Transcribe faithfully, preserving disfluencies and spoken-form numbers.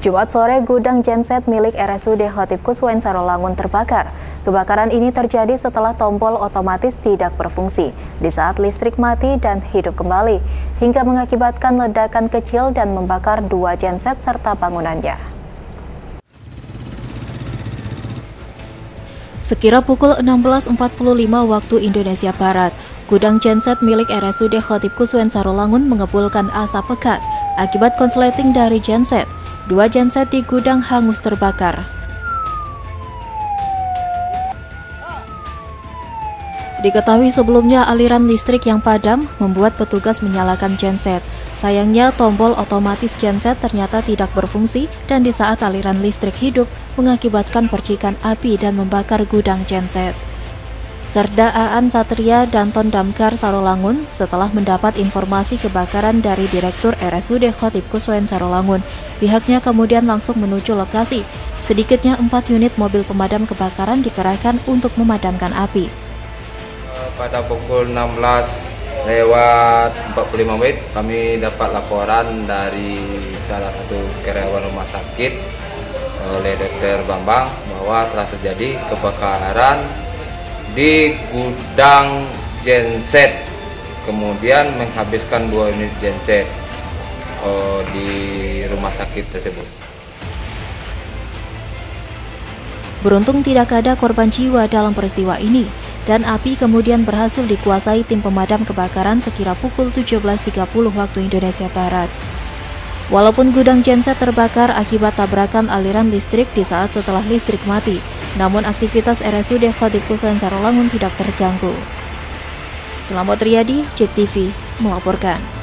Jumat sore, gudang genset milik R S U D Khottib Kuswain Sarolangun terbakar. Kebakaran ini terjadi setelah tombol otomatis tidak berfungsi di saat listrik mati dan hidup kembali, hingga mengakibatkan ledakan kecil dan membakar dua genset serta bangunannya. Sekira pukul enam belas empat puluh lima waktu Indonesia Barat, gudang genset milik R S U D Khottib Kuswain Sarolangun mengepulkan asap pekat akibat konsleting dari genset. Dua genset di gudang hangus terbakar. Diketahui sebelumnya aliran listrik yang padam membuat petugas menyalakan genset. Sayangnya tombol otomatis genset ternyata tidak berfungsi dan di saat aliran listrik hidup mengakibatkan percikan api dan membakar gudang genset. Serda Aan Satria Danton Damkar Sarolangun setelah mendapat informasi kebakaran dari Direktur R S U D Khottib Kuswain Sarolangun, pihaknya kemudian langsung menuju lokasi. Sedikitnya empat unit mobil pemadam kebakaran dikerahkan untuk memadamkan api. Pada pukul enam belas lewat empat puluh lima menit kami dapat laporan dari salah satu karyawan rumah sakit oleh Dokter Bambang bahwa telah terjadi kebakaran di gudang genset, kemudian menghabiskan dua unit genset oh, di rumah sakit tersebut. Beruntung tidak ada korban jiwa dalam peristiwa ini, dan api kemudian berhasil dikuasai tim pemadam kebakaran sekira pukul tujuh belas tiga puluh waktu Indonesia Barat. Walaupun gudang genset terbakar akibat tabrakan aliran listrik di saat setelah listrik mati, namun aktivitas R S U D Khottib Kuswain Sarolangun tidak terganggu. Selamat Riyadi, J T V, melaporkan.